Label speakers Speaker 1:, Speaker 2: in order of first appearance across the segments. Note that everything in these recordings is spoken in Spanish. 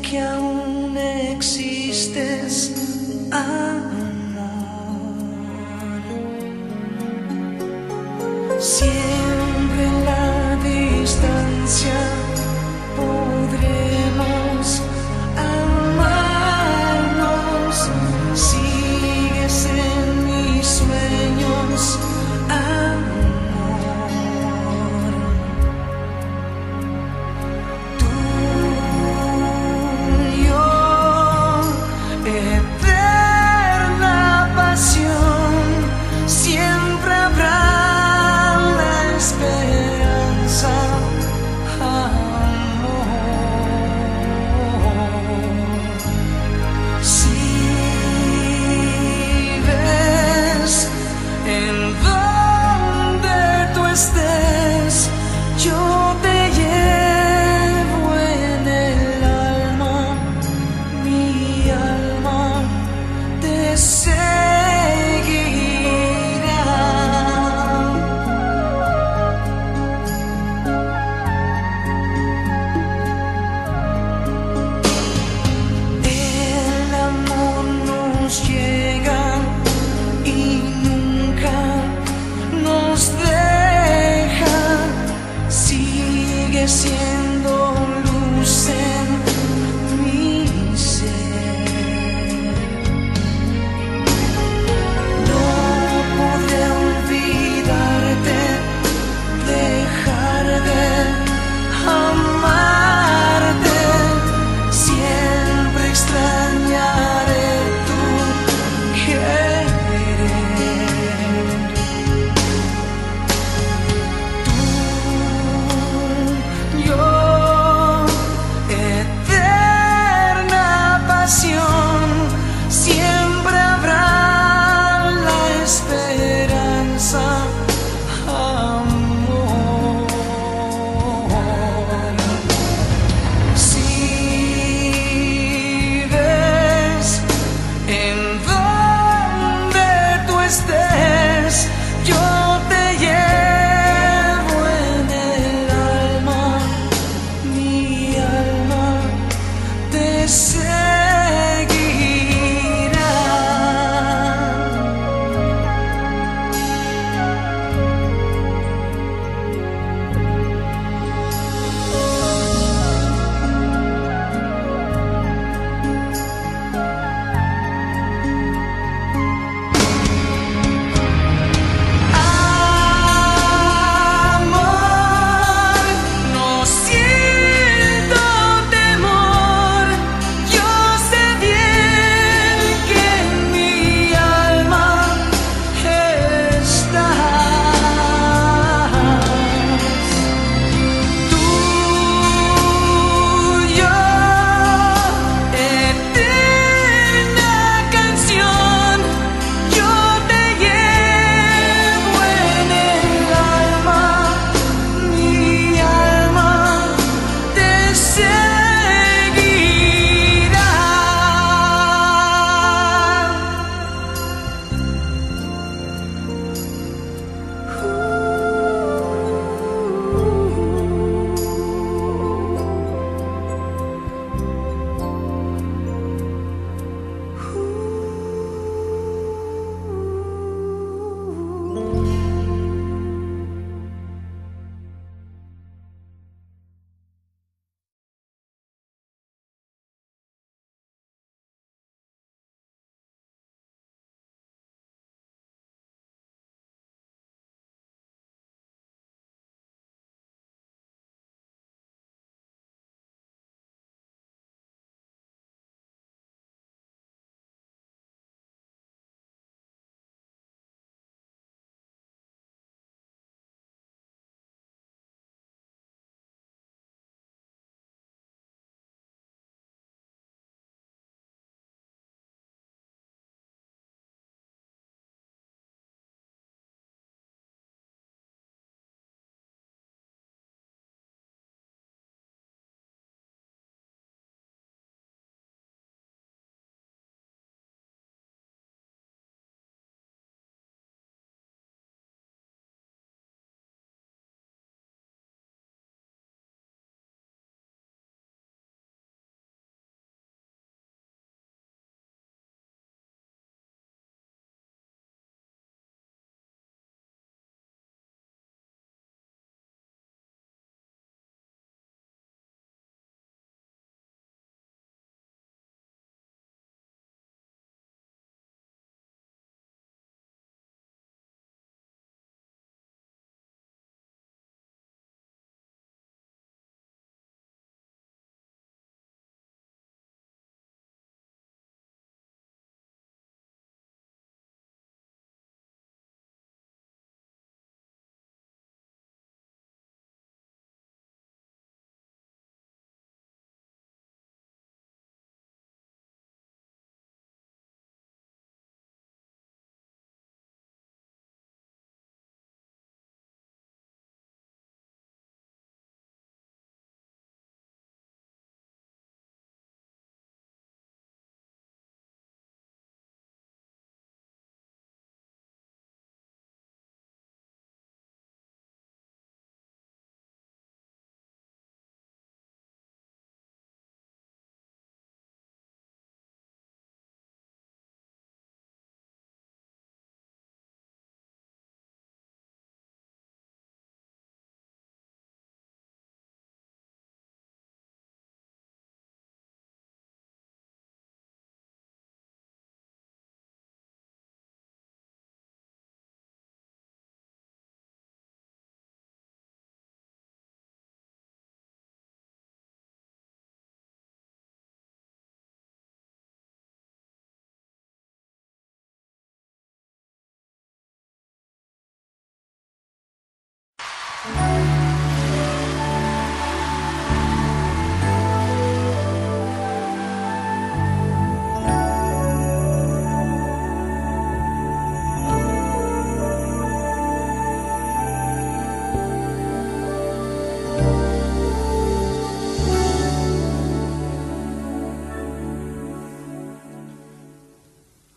Speaker 1: que aún existes, amor. Siempre en la distancia podremos amarnos. Sigues en mis sueños, amor. Tú y yo, eterno.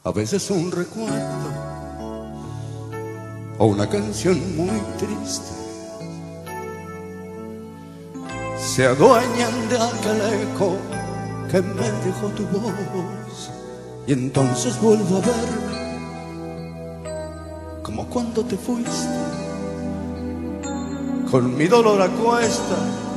Speaker 2: A veces un recuerdo o una canción muy triste se adueñan de aquel eco que me dejó tu voz, y entonces vuelvo a verme como cuando te fuiste, con mi dolor a cuesta,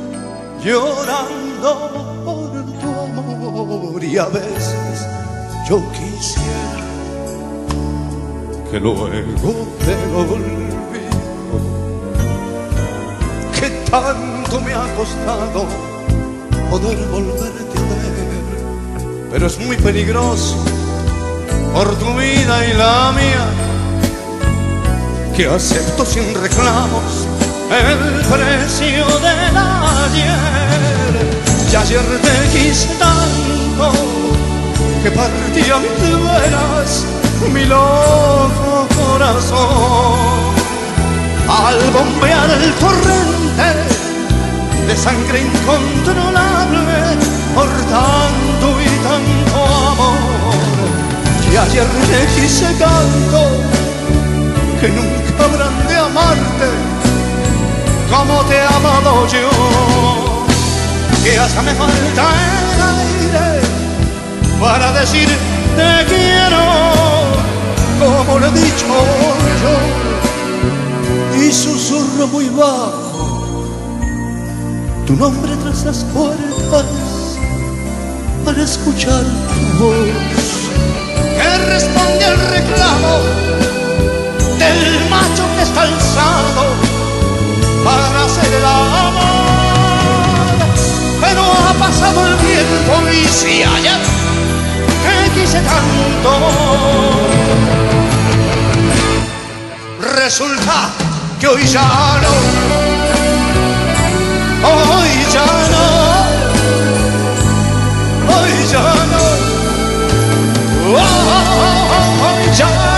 Speaker 2: llorando por tu amor. Y a veces yo quisiera que luego del olvido que tanto me ha costado poder volverte a ver, pero es muy peligroso por tu vida y la mía, que acepto sin reclamos el precio del ayer. Y ayer te quise tanto que partí a mis venas mi loco corazón. Al bombear el torrente de sangre incontrolable por tanto y tanto amor. Y ayer te quise tanto que nunca habrán de amarte como te he amado yo. Que hasta me falta el aire para decir te quiero, como lo he dicho yo, y susurro muy bajo tu nombre tras las puertas para escuchar tu voz, que responde al reclamo del macho que está alzado para hacer el amor. Pero ha pasado el tiempo y si ayer te quise tanto, resulta que hoy ya no, hoy ya no, hoy ya no, hoy ya no.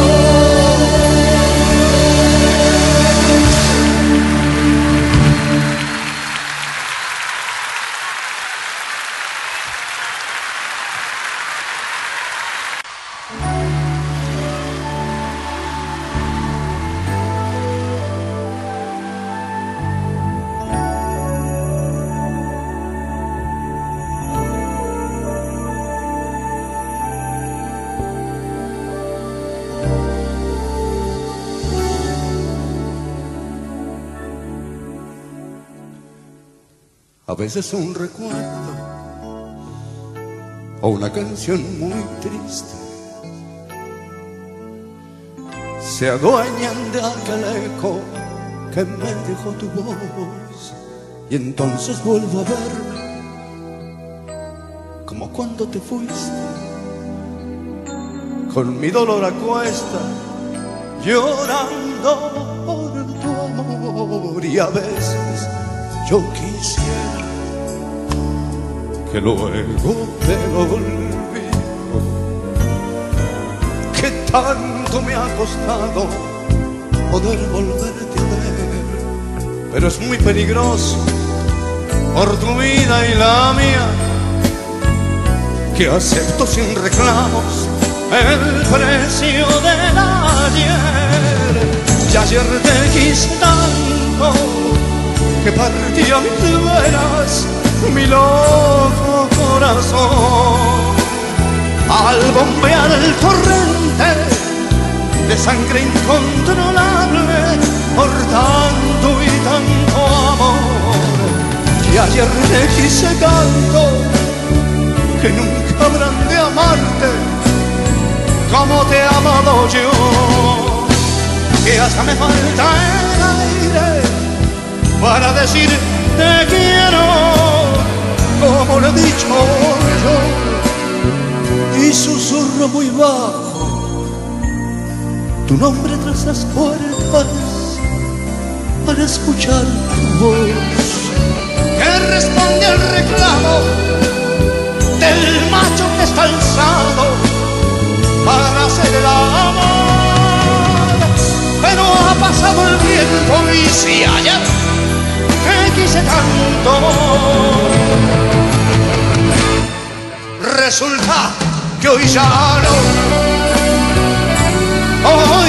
Speaker 2: A veces un recuerdo o una canción muy triste se adueñan de aquel eco que me dejó tu voz, y entonces vuelvo a verme como cuando te fuiste, con mi dolor a cuesta, llorando por tu amor. Y a veces yo quisiera que luego del olvido que tanto me ha costado poder volverte a ver, pero es muy peligroso por tu vida y la mía, que acepto sin reclamos el precio del ayer. Y ayer te quise tanto que partí a mis venas mi loco corazón. Al bombear el torrente de sangre incontrolable por tanto y tanto amor. Y ayer te quise tanto que nunca habrán de amarte como te he amado yo. Que hasta me falta el aire para decir te quiero, como lo he dicho yo, y susurro muy bajo tu nombre tras las puertas para escuchar tu voz, que responde al reclamo del macho que está alzado para hacer el amor. Pero ha pasado el tiempo y si ayer te quise tanto, resulta que hoy ya no, Hoy